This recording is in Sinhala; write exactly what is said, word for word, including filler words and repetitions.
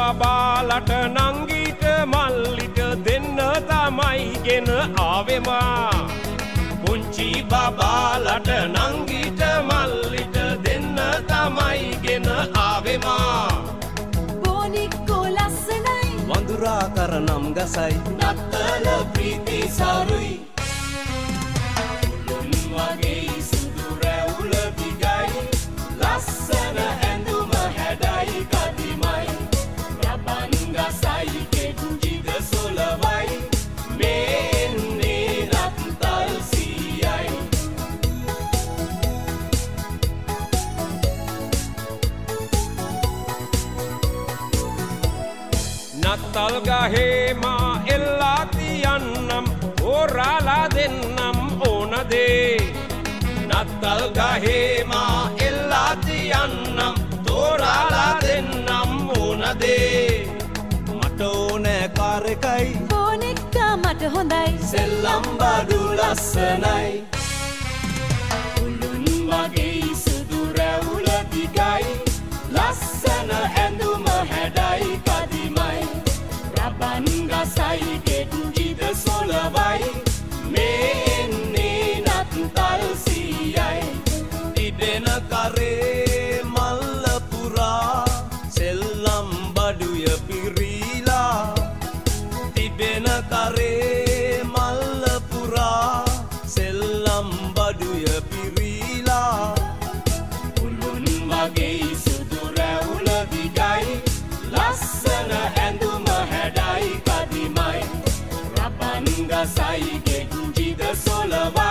බබාලට නංගීට මල්ලිට දෙන්න තමයි ගෙන ආවෙමා පුංචි බබාලට නංගීට මල්ලිට දෙන්න තමයි ගෙන ආවෙමා බොනික්කෝ ලස්සනයි වඳුරා කරනම් ගසයි නත්තල ප්‍රීති සරුයි උළුන් වගේ සුදු රැවුල දිගයි ලස්සන ඇඳුම හැඩයි කදිමයි රබන් ගසයි කෙන්ජිද සොලවයි මේන්නේ රත්තල් සීයයි නත්තල් ගහේ මා එල්ලා තියන්නම් ඕරාලා දෙන්නම් ඕන දේ නත්තල් ගහේ මා එල්ලා තියන්නම් තෝරාලා දෙන්නම් ඕන දේ මට ඕනෑ කාර් එකයි බොනික්කා මට හොඳයි සෙල්ලම් බඩු ලස්සනයි උළුන් වගේ සුදු රැවුල දිගයි ලස්සන ඇඳුම හැඩයි කදිමයි රබන් ගසයි කෙන්ජිද සොලවයි මේන්නේ නත්තල් සීයයි තිබෙන කරේ මල්ල පුරා සෙල්ලම් බඩුය පිරීලා තිබෙන කරේ මල්ල පුරා සෙල්ලම් බඩුය පිරීලා උළුන් වගේ සුදු රැවුල දිගයි ලස්සන ඇඳුම හැඩයි කදිමයි රබන් ගසයි කෙන්ජිද සොලවයි